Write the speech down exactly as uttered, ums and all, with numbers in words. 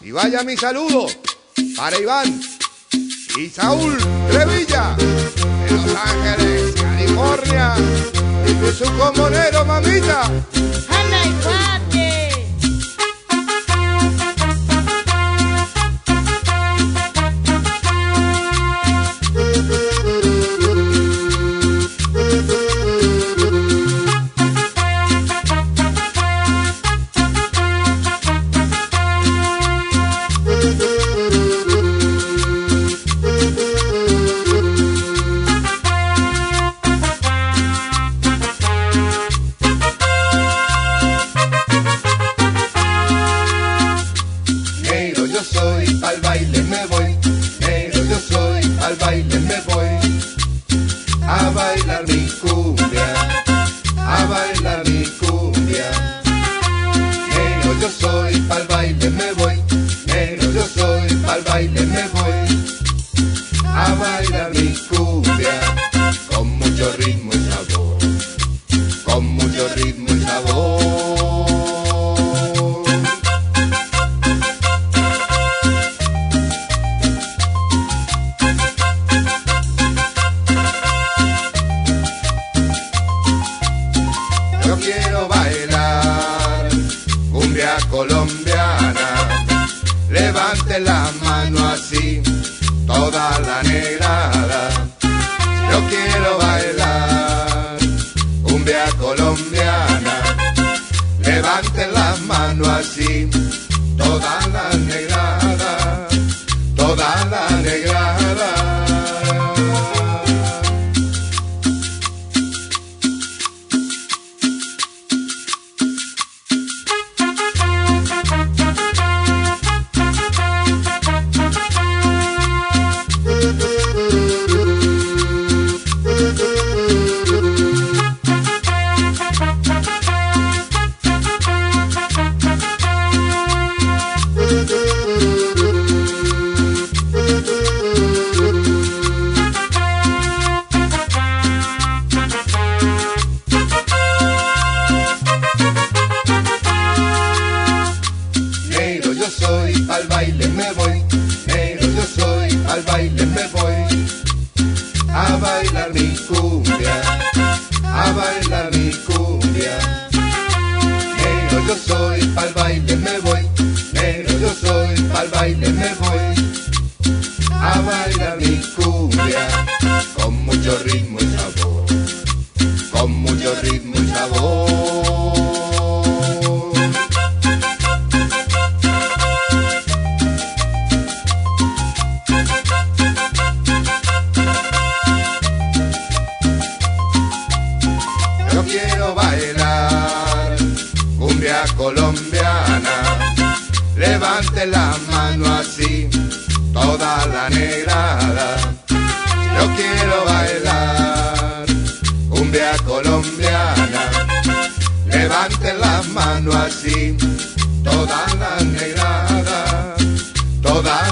Y vaya mi saludo para Iván y Saúl Revilla de Los Ángeles, California, y su comunero, mamita. ¡Anda y bate! Al baile me voy, negro yo soy, al baile me voy, a bailar mi cumbia, a bailar mi cumbia. Negro yo soy, al baile me voy, negro yo soy, al baile me voy, a bailar mi cumbia, con mucho ritmo y sabor, con mucho ritmo y sabor. Yo quiero bailar cumbia colombiana, levante la mano así, toda la negrada. Yo quiero bailar cumbia colombiana, levante la mano así, toda la negrada, toda la negrada. Negro yo soy, al baile me voy, negro yo soy, al baile me voy, a bailar mi cumbia, a bailar mi cumbia. Negro yo soy, al baile me voy, negro yo soy, al baile me voy, a bailar mi cumbia, con mucho ritmo y sabor, con mucho ritmo y sabor. Yo quiero bailar cumbia colombiana, levante la mano así, toda la negrada. Yo quiero bailar cumbia colombiana, levante la mano así, toda la negrada, toda